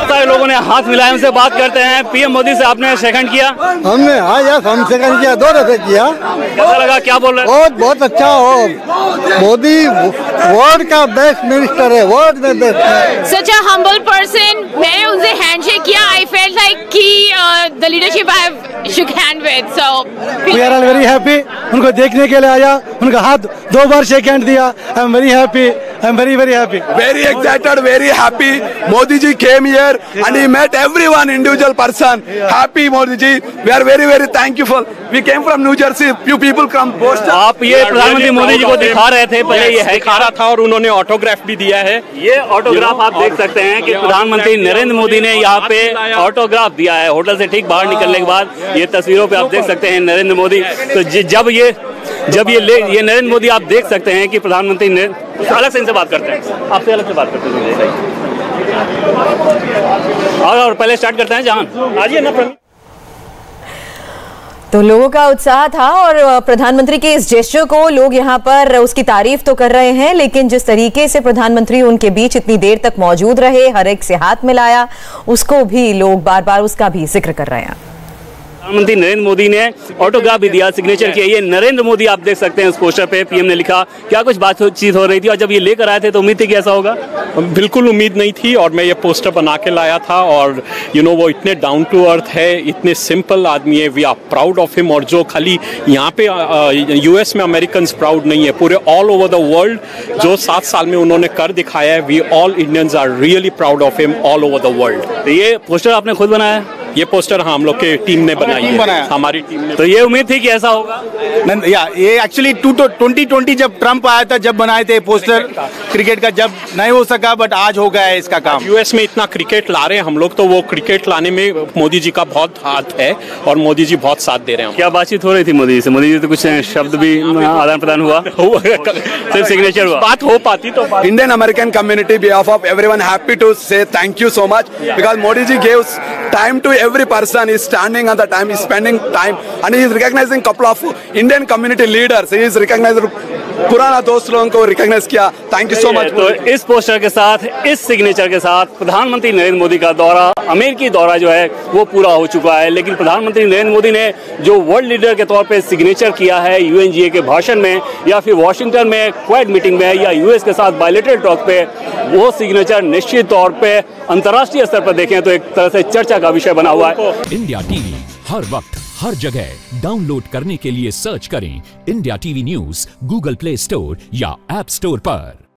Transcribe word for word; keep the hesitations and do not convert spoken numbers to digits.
बहुत सारे लोगों ने हाथ मिलाए, उनसे बात करते हैं। पीएम मोदी से आपने सेकंड किया? हमने हाँ यार हम सेकंड किया, दो दफे किया। कैसा लगा, क्या बोल रहे हैं? बहुत बहुत अच्छा हो, मोदी वर्ल्ड का बेस्ट मिनिस्टर है, वर्ल्ड में best. Such a humble person. मैंने उनसे हैंडशेक किया। आई फेल्ट लाइक कि the leadership I have shook hand with, so we are very happy. उनको देखने के लिए आया, उनका हाथ दो बार शेक हैंड दिया। I am very happy, I am very very happy, very excited, very happy. Modi ji came here and he met everyone, individual person. Happy Modi ji. We are very very thankful. We came from New Jersey. Few people come post. आप ये प्रधानमंत्री मोदी जी को दिखा रहे थे, पहले ये है दिखा रहा था और उन्होंने ऑटोग्राफ भी दिया है। ये ऑटोग्राफ आप देख सकते हैं कि प्रधानमंत्री नरेंद्र मोदी ने यहाँ पे ऑटोग्राफ दिया है। होटल से ठीक बाहर निकलने के बाद ये तस्वीरों पे आप देख सकते हैं नरेंद्र मोदी। तो जब ये जब ये ले ये नरेंद्र मोदी आप देख सकते हैं कि प्रधानमंत्री ने अलग से इनसे बात करते हैं, आपसे अलग से बात करते हैं। और, और पहले स्टार्ट करते हैं जहां आइए ना। तो लोगों का उत्साह था और प्रधानमंत्री के इस जेस्चर को लोग यहाँ पर उसकी तारीफ तो कर रहे हैं, लेकिन जिस तरीके से प्रधानमंत्री उनके बीच इतनी देर तक मौजूद रहे, हर एक से हाथ मिलाया, उसको भी लोग बार बार उसका भी जिक्र कर रहे हैं। प्रधानमंत्री नरेंद्र मोदी ने ऑटोग्राफ भी दिया, सिग्नेचर किया। ये नरेंद्र मोदी आप देख सकते हैं उस पोस्टर पे, पीएम ने लिखा। क्या कुछ बातचीत हो रही थी और जब ये लेकर आए थे तो उम्मीद थी कि ऐसा होगा? बिल्कुल उम्मीद नहीं थी और मैं ये पोस्टर बना के लाया था। और यू नो वो इतने डाउन टू अर्थ है, इतने सिंपल आदमी है। We are proud of him. और जो खाली यहाँ पे यूएस में अमेरिकन प्राउड नहीं है, पूरे ऑल ओवर द वर्ल्ड जो सात साल में उन्होंने कर दिखाया है, we all Indians are really proud of him all over the world. तो ये पोस्टर आपने खुद बनाया? ये पोस्टर हाँ हम लोग के टीम ने बनाई है, हमारी टीम ने। तो ये उम्मीद थी कि ऐसा होगा? या ये एक्चुअली टू ट्वेंटी ट्वेंटी जब ट्रम्प आया था, जब बनाए थे पोस्टर क्रिकेट का, जब नहीं हो सका, बट आज हो गया है इसका काम। यूएस में इतना क्रिकेट ला रहे हैं हम लोग, तो वो क्रिकेट लाने में मोदी जी का बहुत हाथ है और मोदी जी बहुत साथ दे रहे हैं। क्या बातचीत हो रही थी मोदी जी से? मोदी जी तो कुछ शब्द भी आदान प्रदान हुआ? सिर्फ सिग्नेचर हुआ? बात हो पाती तो। Indian American community behalf of everyone happy to say thank you so much because Modi ji gives time to every person. He is standing on the time, he is spending time and he is recognizing couple of Indian community leaders. He is recognizing पुराना दोस्त लोगों को recognise किया। Thank you so much. तो इस poster के साथ, इस सिग्नेचर के साथ प्रधानमंत्री नरेंद्र मोदी का दौरा, अमेरिकी दौरा जो है वो पूरा हो चुका है। लेकिन प्रधानमंत्री नरेंद्र मोदी ने जो वर्ल्ड लीडर के तौर पे सिग्नेचर किया है यूएनजीए के भाषण में या फिर वॉशिंगटन में क्वाड मीटिंग में या यूएस के साथ बायलैटरल टॉक पे, वो सिग्नेचर निश्चित तौर पे अंतर्राष्ट्रीय स्तर पर देखें तो एक तरह से चर्चा का विषय बना हुआ है। इंडिया टीवी हर वक्त हर जगह डाउनलोड करने के लिए सर्च करें India TV news Google Play Store या ऐप स्टोर पर।